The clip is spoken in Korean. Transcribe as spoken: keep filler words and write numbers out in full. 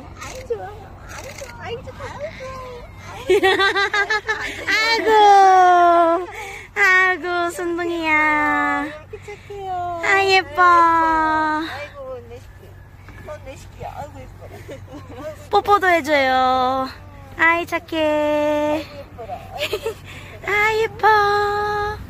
아이 좋아. 아이 좋아. 아이 좋아. 아이고, 아이고, 순둥이야. 이렇게 착해요. 아, 예뻐. 아이고 내 새끼. 넌내 새끼야. 아이고 예뻐라. 뽀뽀도 해줘요. 아이, 착해. 예뻐라. 아, 예뻐.